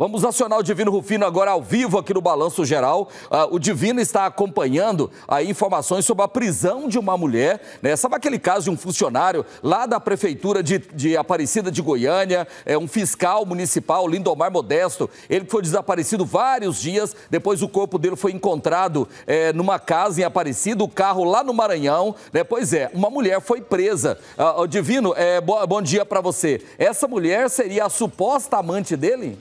Vamos acionar o Divino Rufino agora ao vivo aqui no Balanço Geral. O Divino está acompanhando aí informações sobre a prisão de uma mulher, né? Sabe aquele caso de um funcionário lá da Prefeitura de Aparecida de Goiânia, um fiscal municipal, Lindomar Modesto, ele foi desaparecido vários dias, depois o corpo dele foi encontrado numa casa em Aparecida, o carro lá no Maranhão, né? Pois é, uma mulher foi presa. Divino, bom dia para você. Essa mulher seria a suposta amante dele?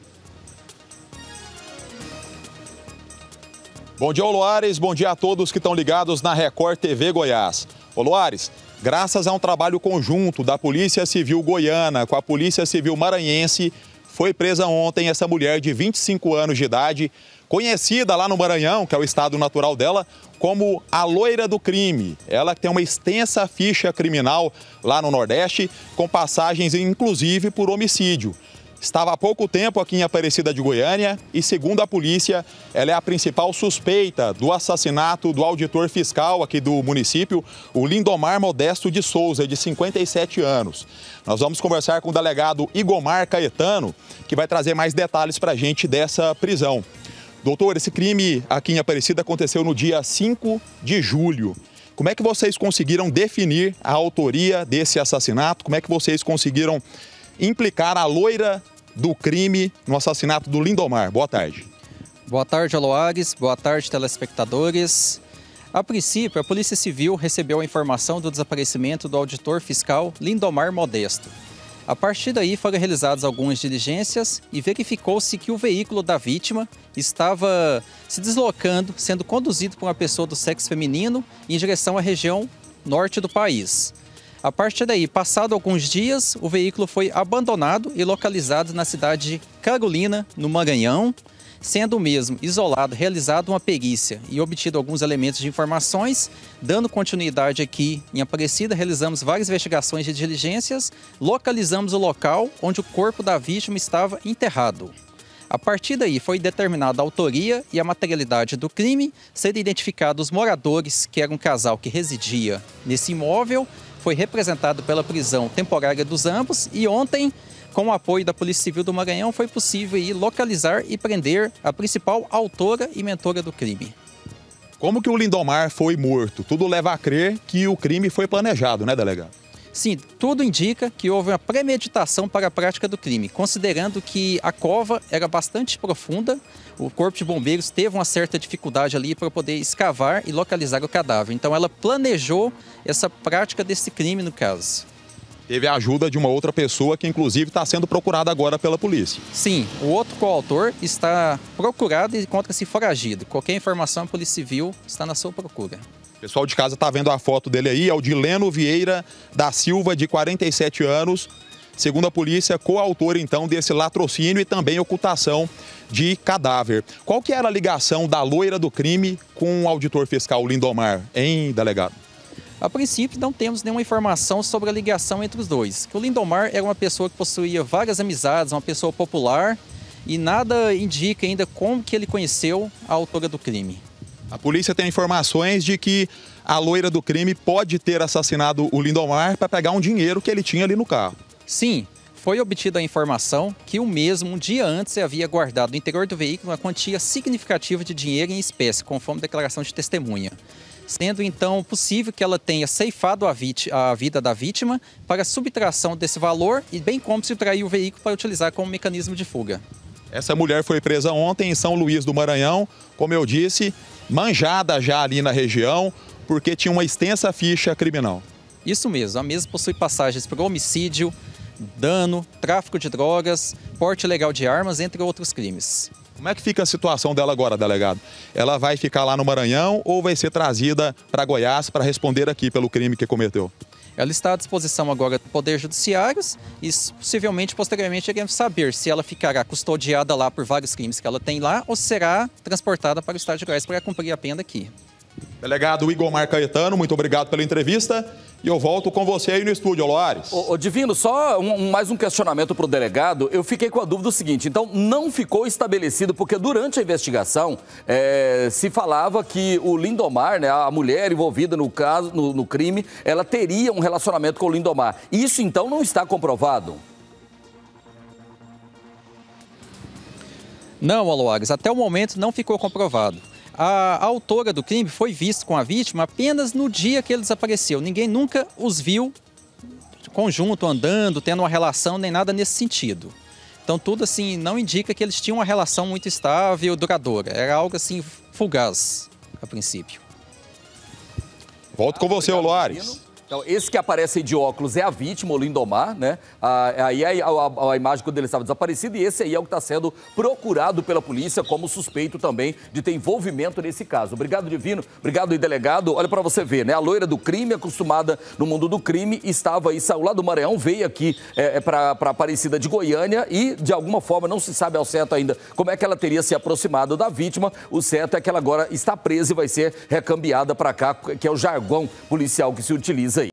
Bom dia, Loares. Bom dia a todos que estão ligados na Record TV Goiás. Loares, graças a um trabalho conjunto da Polícia Civil Goiana com a Polícia Civil Maranhense, foi presa ontem essa mulher de 25 anos de idade, conhecida lá no Maranhão, que é o estado natural dela, como a loira do crime. Ela tem uma extensa ficha criminal lá no Nordeste, com passagens inclusive por homicídio. Estava há pouco tempo aqui em Aparecida de Goiânia e, segundo a polícia, ela é a principal suspeita do assassinato do auditor fiscal aqui do município, o Lindomar Modesto de Souza, de 57 anos. Nós vamos conversar com o delegado Igomar Caetano, que vai trazer mais detalhes para a gente dessa prisão. Doutor, esse crime aqui em Aparecida aconteceu no dia 5 de julho. Como é que vocês conseguiram definir a autoria desse assassinato? Como é que vocês conseguiram implicar a loira do crime no assassinato do Lindomar? Boa tarde. Boa tarde, Loares. Boa tarde, telespectadores. A princípio, a Polícia Civil recebeu a informação do desaparecimento do auditor fiscal Lindomar Modesto. A partir daí foram realizadas algumas diligências e verificou-se que o veículo da vítima estava se deslocando, sendo conduzido por uma pessoa do sexo feminino em direção à região norte do país. A partir daí, passado alguns dias, o veículo foi abandonado e localizado na cidade de Carolina, no Maranhão, sendo o mesmo isolado, realizado uma perícia e obtido alguns elementos de informações. Dando continuidade aqui em Aparecida, realizamos várias investigações de diligências, localizamos o local onde o corpo da vítima estava enterrado. A partir daí foi determinada a autoria e a materialidade do crime, sendo identificados os moradores, que era um casal que residia nesse imóvel, foi representado pela prisão temporária dos ambos e ontem, com o apoio da Polícia Civil do Maranhão, foi possível aí localizar e prender a principal autora e mentora do crime. Como que o Lindomar foi morto? Tudo leva a crer que o crime foi planejado, né, delegado? Sim, tudo indica que houve uma premeditação para a prática do crime, considerando que a cova era bastante profunda, o Corpo de Bombeiros teve uma certa dificuldade ali para poder escavar e localizar o cadáver. Então ela planejou essa prática desse crime no caso. Teve a ajuda de uma outra pessoa que inclusive está sendo procurada agora pela polícia. Sim, o outro coautor está procurado e encontra-se foragido. Qualquer informação, a Polícia Civil está na sua procura. O pessoal de casa está vendo a foto dele aí, é o Dileno Vieira da Silva, de 47 anos. Segundo a polícia, coautor então desse latrocínio e também ocultação de cadáver. Qual que era a ligação da loira do crime com o auditor fiscal Lindomar, hein, delegado? A princípio, não temos nenhuma informação sobre a ligação entre os dois. O Lindomar era uma pessoa que possuía várias amizades, uma pessoa popular, e nada indica ainda como que ele conheceu a autora do crime. A polícia tem informações de que a loira do crime pode ter assassinado o Lindomar para pegar um dinheiro que ele tinha ali no carro. Sim, foi obtida a informação que o mesmo, um dia antes, havia guardado no interior do veículo uma quantia significativa de dinheiro em espécie, conforme declaração de testemunha. Sendo então possível que ela tenha ceifado a vida da vítima para a subtração desse valor e bem como subtrair o veículo para utilizar como mecanismo de fuga. Essa mulher foi presa ontem em São Luís do Maranhão, como eu disse, manjada já ali na região, porque tinha uma extensa ficha criminal. Isso mesmo, a mesma possui passagens por homicídio, dano, tráfico de drogas, porte ilegal de armas, entre outros crimes. Como é que fica a situação dela agora, delegado? Ela vai ficar lá no Maranhão ou vai ser trazida para Goiás para responder aqui pelo crime que cometeu? Ela está à disposição agora do Poder Judiciário e possivelmente, posteriormente, iremos saber se ela ficará custodiada lá por vários crimes que ela tem lá ou será transportada para o estado de Goiás para cumprir a pena aqui. Delegado Igomar Caetano, muito obrigado pela entrevista e eu volto com você aí no estúdio, Loares. Divino, só mais um questionamento para o delegado. Eu fiquei com a dúvida do seguinte, então não ficou estabelecido, porque durante a investigação se falava que o Lindomar, né, a mulher envolvida no caso, no crime, ela teria um relacionamento com o Lindomar. Isso então não está comprovado? Não, Aloares, até o momento não ficou comprovado. A autora do crime foi vista com a vítima apenas no dia que ele desapareceu. Ninguém nunca os viu conjunto, andando, tendo uma relação, nem nada nesse sentido. Então tudo assim não indica que eles tinham uma relação muito estável, duradoura. Era algo assim fugaz, a princípio. Volto com você, Loares. Então, esse que aparece aí de óculos é a vítima, o Lindomar, né? Aí a imagem quando ele estava desaparecido, e esse aí é o que está sendo procurado pela polícia como suspeito também de ter envolvimento nesse caso. Obrigado, Divino. Obrigado, delegado. Olha para você ver, né? A loira do crime, acostumada no mundo do crime, estava aí, saiu lá do Maranhão, veio aqui para Aparecida de Goiânia e, de alguma forma, não se sabe ao certo ainda como é que ela teria se aproximado da vítima. O certo é que ela agora está presa e vai ser recambiada para cá, que é o jargão policial que se utiliza